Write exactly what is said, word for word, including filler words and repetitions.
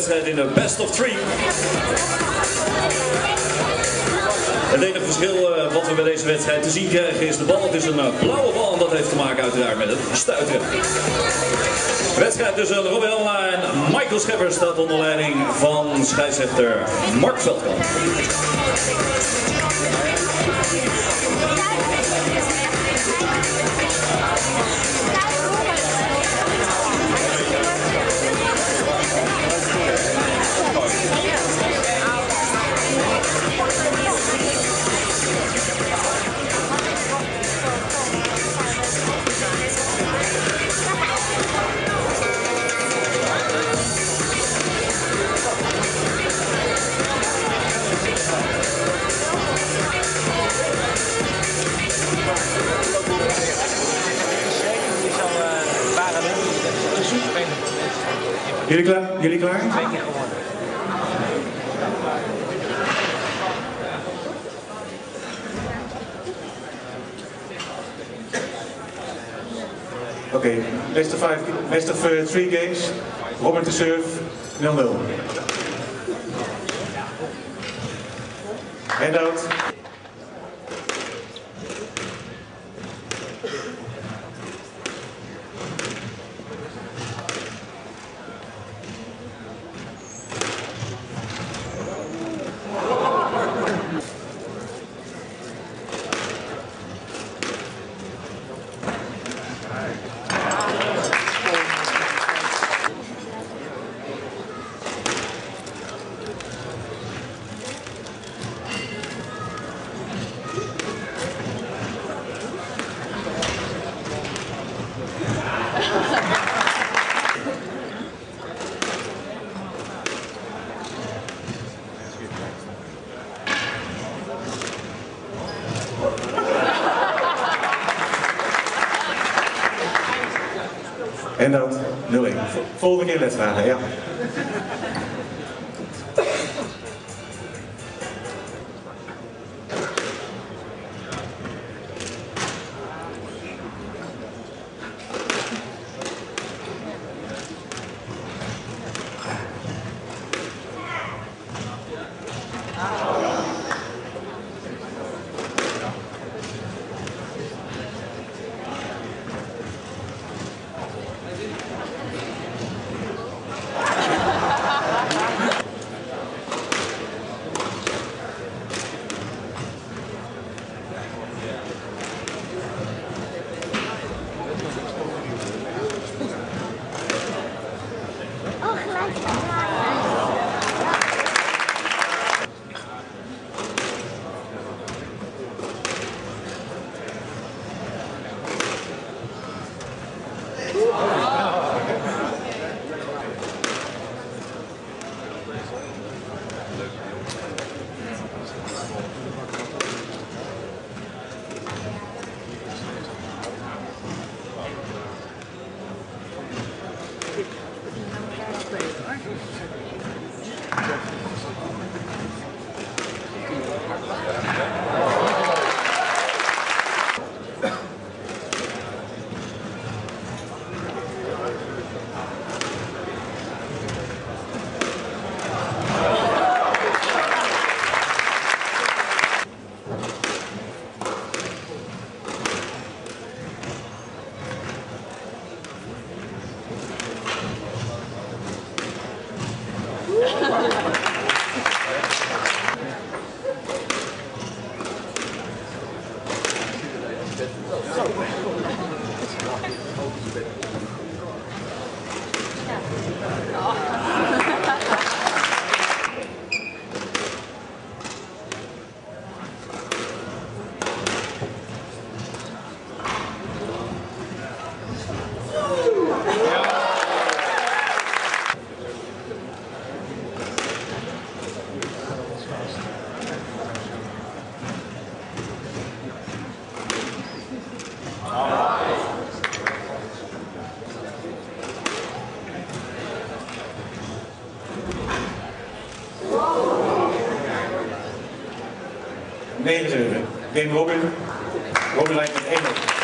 wedstrijd in de best of three. Het enige verschil uh, wat we bij deze wedstrijd te zien krijgen is de bal. Het is een uh, blauwe bal en dat heeft te maken uiteraard met het stuiteren. De wedstrijd tussen Rob Helma en Michael Schepper staat onder leiding van scheidsrechter Mark Veldman. Jullie klaar? Jullie klaar? Twee keer gewonnen. Oké, okay. best of five, best of uh, three games. Robert de serve, nul nul. Handout. En dat nul één. Volgende keer lesvragen, ja. negen zeven. Game Robin. Robin lijkt met één nul.